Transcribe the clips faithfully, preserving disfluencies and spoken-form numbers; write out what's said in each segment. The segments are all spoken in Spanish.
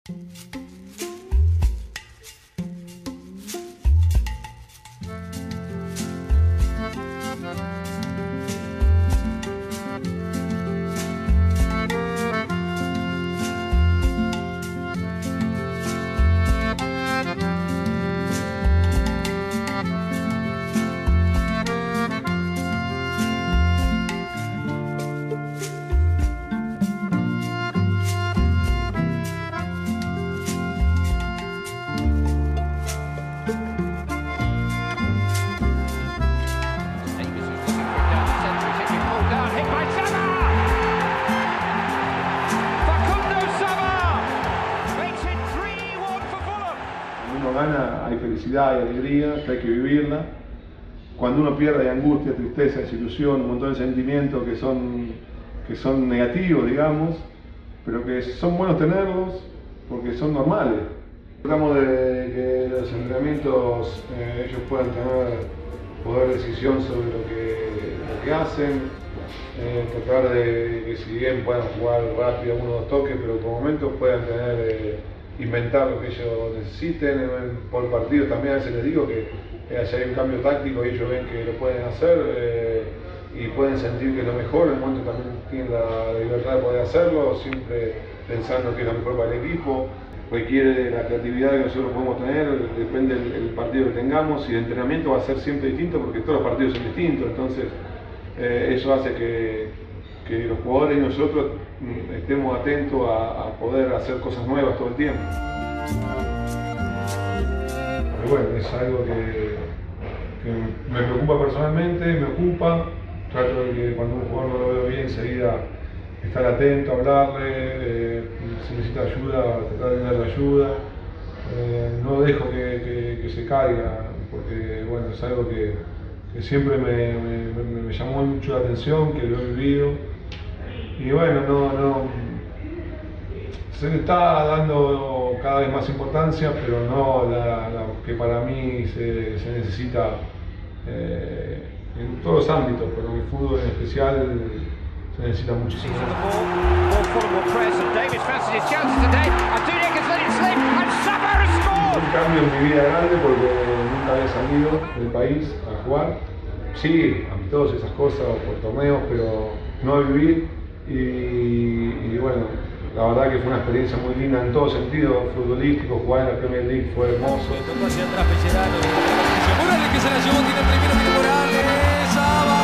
Cuando uno gana hay felicidad y alegría, que hay que vivirla. Cuando uno pierde hay angustia, tristeza, desilusión, un montón de sentimientos que son, que son negativos, digamos, pero que son buenos tenerlos porque son normales. Tratamos de que los entrenamientos eh, ellos puedan tener poder de decisión sobre lo que, lo que hacen, eh, tratar de que si bien puedan jugar rápido uno o dos toques, pero por momentos puedan tener, eh, inventar lo que ellos necesiten. Por partido también a veces les digo que eh, si hay un cambio táctico y ellos ven que lo pueden hacer eh, y pueden sentir que es lo mejor, en el momento también tienen la libertad de poder hacerlo, siempre pensando que es lo mejor para el equipo. Requiere la creatividad que nosotros podemos tener, depende del, del partido que tengamos, y el entrenamiento va a ser siempre distinto porque todos los partidos son distintos, entonces eh, eso hace que, que los jugadores y nosotros mm, estemos atentos a, a poder hacer cosas nuevas todo el tiempo. Pero bueno, es algo que, que me preocupa personalmente, me ocupa, trato de que cuando un jugador no lo veo bien enseguida estar atento, hablarle, eh, si necesita ayuda, tratar de darle ayuda. Eh, no dejo que, que, que se caiga, porque bueno, es algo que, que siempre me, me, me llamó mucho la atención, que lo he vivido. Y bueno, no, no, se le está dando cada vez más importancia, pero no la, la que para mí se, se necesita eh, en todos los ámbitos, pero en el fútbol en especial se necesita muchísimo. Un cambio en mi vida grande porque nunca había salido del país a jugar. Sí, amistosos, esas cosas, por torneos, pero no a vivir. Y, y bueno, la verdad que fue una experiencia muy linda en todo sentido, futbolístico. Jugar en la Premier League fue hermoso. Morales que se la llevó, tiene primero, tiene Morales, ¡Saba!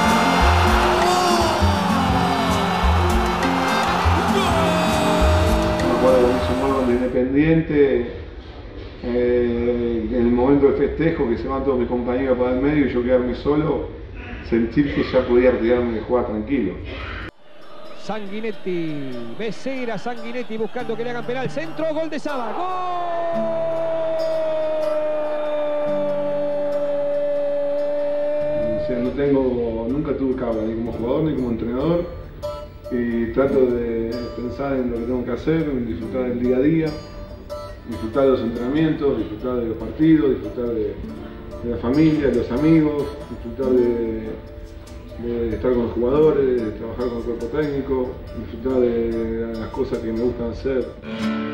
Un gol de Independiente, eh, en el momento del festejo que se van todos mis compañeros para el medio y yo quedarme solo, sentir que ya podía retirarme de jugar tranquilo. Sanguinetti, Becerra, Sanguinetti buscando que le hagan penal, centro, gol de Saba, ¡gol! No tengo, nunca tuve cabra, ni como jugador ni como entrenador, y trato de pensar en lo que tengo que hacer, en disfrutar del día a día, disfrutar de los entrenamientos, disfrutar de los partidos, disfrutar de, de la familia, de los amigos, disfrutar de, de estar con los jugadores, de trabajar con el cuerpo técnico, disfrutar de las cosas que me gustan hacer.